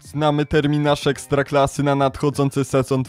Znamy terminarz Ekstraklasy na nadchodzący sezon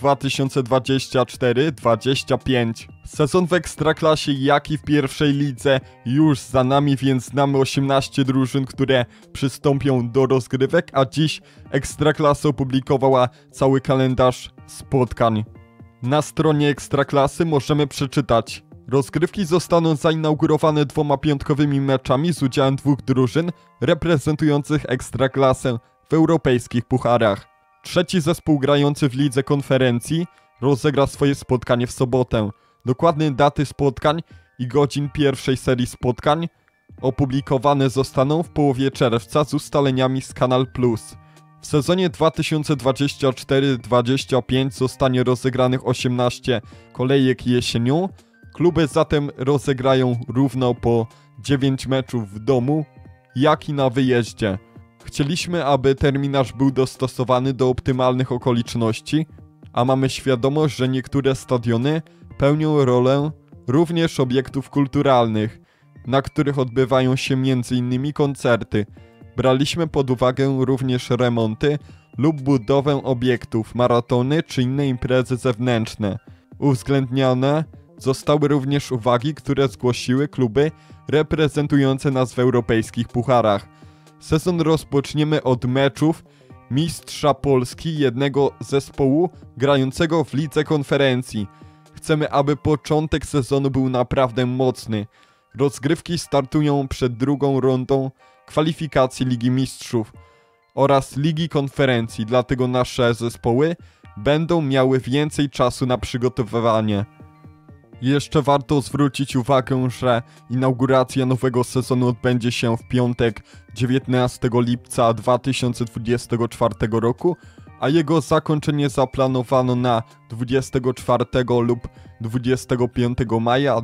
2024-25. Sezon w Ekstraklasie, jak i w pierwszej lidze już za nami, więc znamy 18 drużyn, które przystąpią do rozgrywek, a dziś Ekstraklasa opublikowała cały kalendarz spotkań. Na stronie Ekstraklasy możemy przeczytać: rozgrywki zostaną zainaugurowane 2 piątkowymi meczami z udziałem 2 drużyn reprezentujących Ekstraklasę w europejskich pucharach. Trzeci zespół grający w lidze konferencji rozegra swoje spotkanie w sobotę. Dokładne daty spotkań i godzin pierwszej serii spotkań opublikowane zostaną w połowie czerwca z ustaleniami z Kanal Plus. W sezonie 2024-25 zostanie rozegranych 18 kolejek jesienią. Kluby zatem rozegrają równo po 9 meczów w domu, jak i na wyjeździe. Chcieliśmy, aby terminarz był dostosowany do optymalnych okoliczności, a mamy świadomość, że niektóre stadiony pełnią rolę również obiektów kulturalnych, na których odbywają się m.in. koncerty. Braliśmy pod uwagę również remonty lub budowę obiektów, maratony czy inne imprezy zewnętrzne. Uwzględnione zostały również uwagi, które zgłosiły kluby reprezentujące nas w europejskich pucharach. Sezon rozpoczniemy od meczów mistrza Polski, jednego zespołu grającego w lidze konferencji. Chcemy, aby początek sezonu był naprawdę mocny. Rozgrywki startują przed drugą rundą kwalifikacji Ligi Mistrzów oraz Ligi Konferencji, dlatego nasze zespoły będą miały więcej czasu na przygotowywanie. Jeszcze warto zwrócić uwagę, że inauguracja nowego sezonu odbędzie się w piątek 19 lipca 2024 roku, a jego zakończenie zaplanowano na 24 lub 25 maja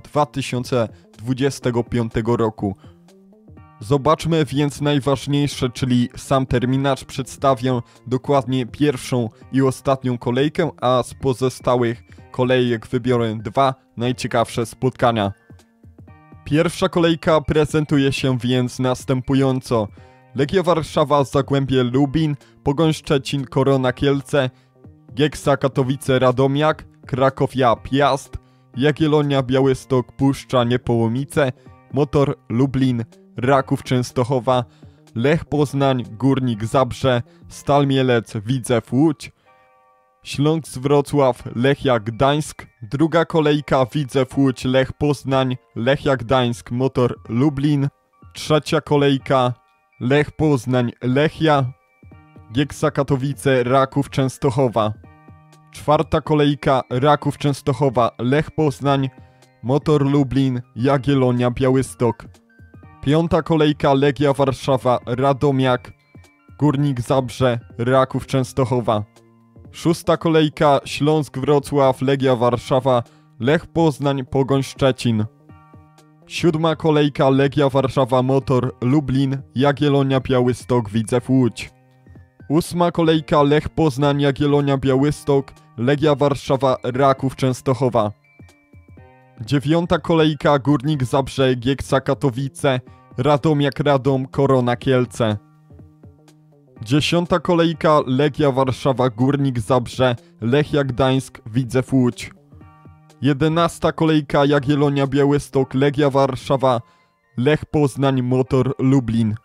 2025 roku. Zobaczmy więc najważniejsze, czyli sam terminarz. Przedstawię dokładnie pierwszą i ostatnią kolejkę, a z pozostałych kolejek wybiorę 2 najciekawsze spotkania. Pierwsza kolejka prezentuje się więc następująco: Legia Warszawa, Zagłębie Lubin, Pogoń Szczecin, Korona Kielce, Gieksa Katowice Radomiak, Krakowia Piast, Jagiellonia Białystok Puszcza Niepołomice, Motor Lublin, Raków Częstochowa, Lech Poznań, Górnik Zabrze, Stal Mielec, Widzew Łódź, Śląsk Wrocław, Lechia Gdańsk. Druga kolejka: Widzew Łódź, Lech Poznań, Lechia Gdańsk, Motor Lublin. Trzecia kolejka: Lech Poznań, Lechia, Gieksa Katowice, Raków Częstochowa. Czwarta kolejka: Raków Częstochowa, Lech Poznań, Motor Lublin, Jagiellonia Białystok. Piąta kolejka: Legia Warszawa, Radomiak, Górnik Zabrze, Raków Częstochowa. Szósta kolejka: Śląsk Wrocław, Legia Warszawa, Lech Poznań, Pogoń Szczecin. Siódma kolejka: Legia Warszawa, Motor Lublin, Jagiellonia Białystok, Widzew Łódź. Ósma kolejka: Lech Poznań, Jagiellonia Białystok, Legia Warszawa, Raków Częstochowa. Dziewiąta kolejka: Górnik Zabrze, Gieksa Katowice, Radomiak Radom, Korona Kielce. Dziesiąta kolejka: Legia Warszawa, Górnik Zabrze, Lechia Gdańsk, Widzew Łódź. 11 kolejka: Jagiellonia Białystok, Legia Warszawa, Lech Poznań, Motor Lublin.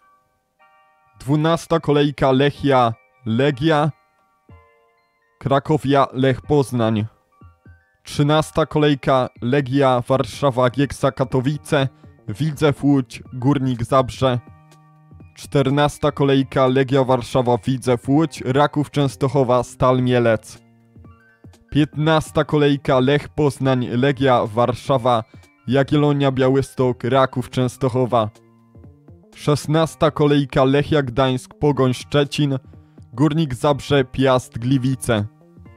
12 kolejka: Lechia, Legia, Krakowia, Lech Poznań. 13 kolejka: Legia Warszawa, Gieksa Katowice, Widzew Łódź, Górnik Zabrze. 14 kolejka: Legia Warszawa, Widzew Łódź, Raków Częstochowa, Stal Mielec. 15 kolejka: Lech Poznań, Legia Warszawa, Jagiellonia Białystok, Raków Częstochowa. 16 kolejka: Lechia Gdańsk, Pogoń Szczecin, Górnik Zabrze, Piast Gliwice.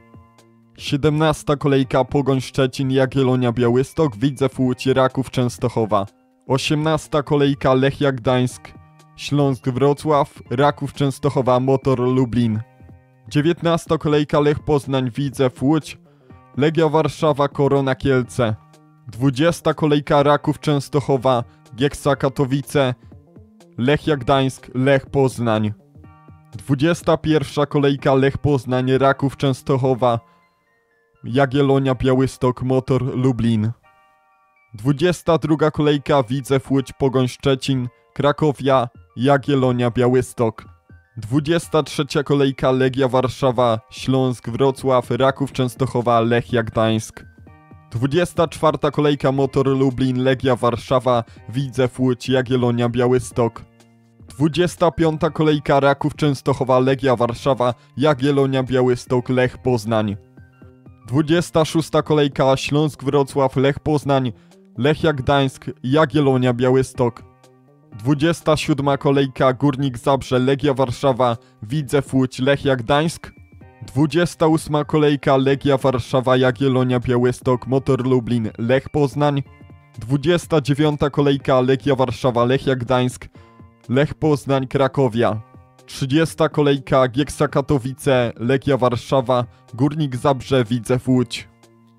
17 kolejka: Pogoń Szczecin, Jagiellonia Białystok, Widzew Łódź, Raków Częstochowa. 18 kolejka: Lechia Gdańsk, Śląsk Wrocław, Raków Częstochowa, Motor Lublin. 19 kolejka: Lech Poznań, Widzew Łódź, Legia Warszawa, Korona Kielce. 20 kolejka: Raków Częstochowa, Gieksa Katowice, Lechia Gdańsk, Lech Poznań. 21. kolejka Lech Poznań, Raków Częstochowa, Jagiellonia Białystok, Motor Lublin. 22. kolejka Widzew Łódź, Pogoń Szczecin, Krakowia, Jagiellonia Białystok. 23. kolejka Legia Warszawa, Śląsk Wrocław, Raków Częstochowa, Lechia Gdańsk. 24. kolejka Motor Lublin, Legia Warszawa, Widzew Łódź, Jagiellonia Białystok. 25. kolejka Raków Częstochowa, Legia Warszawa, Jagiellonia Białystok, Lech Poznań. 26. kolejka Śląsk Wrocław, Lech Poznań, Lechia Gdańsk, Jagiellonia Białystok. 27. kolejka Górnik Zabrze, Legia Warszawa, Widzew Łódź, Lechia Gdańsk. 28. kolejka Legia Warszawa, Jagiellonia Białystok, Motor Lublin, Lech Poznań. 29. kolejka Legia Warszawa, Lechia Gdańsk, Lech Poznań, Krakowia. 30. kolejka Gieksa Katowice, Legia Warszawa, Górnik Zabrze, Widzew Łódź.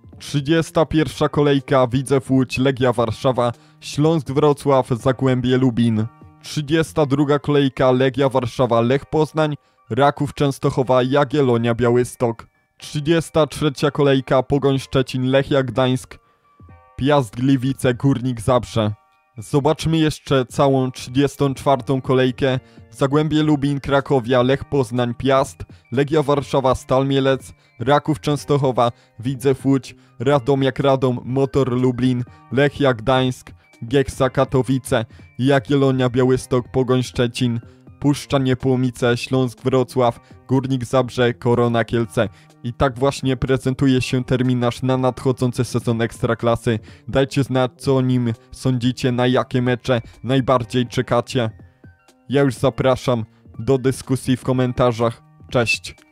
31. kolejka Widzew Łódź, Legia Warszawa, Śląsk Wrocław, Zagłębie Lubin. 32. kolejka Legia Warszawa, Lech Poznań, Raków Częstochowa, Jagiellonia Białystok. 33. kolejka Pogoń Szczecin, Lechia Gdańsk, Piast Gliwice, Górnik Zabrze. Zobaczmy jeszcze całą 34. kolejkę. Zagłębie Lubin, Krakowia, Lech Poznań, Piast, Legia Warszawa, Stal Mielec, Raków Częstochowa, Widzew Łódź, Radomiak Radom, Motor Lublin, Lechia Gdańsk, Gieksa Katowice, Jagiellonia Białystok, Pogoń Szczecin, Puszcza Niepołomice, Śląsk Wrocław, Górnik Zabrze, Korona Kielce. I tak właśnie prezentuje się terminarz na nadchodzący sezon Ekstraklasy. Dajcie znać, co o nim sądzicie, na jakie mecze najbardziej czekacie. Ja już zapraszam do dyskusji w komentarzach. Cześć!